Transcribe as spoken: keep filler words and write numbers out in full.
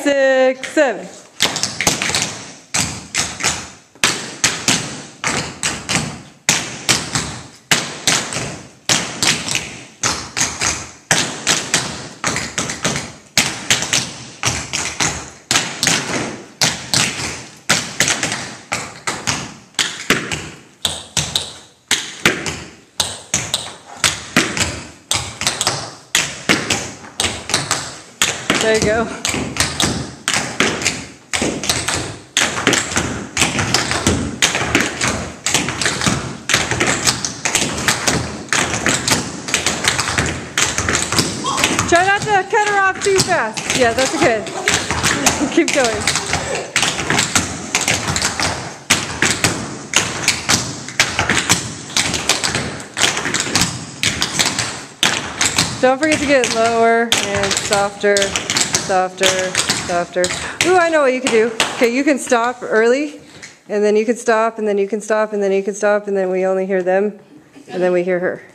six, seven. There you go. Try not to cut her off too fast. Yeah, that's good. Keep going. Don't forget to get lower and softer, softer, softer. Ooh, I know what you can do. Okay, you can stop early, and then you can stop, and then you can stop, and then you can stop, and then we only hear them, and then we hear her.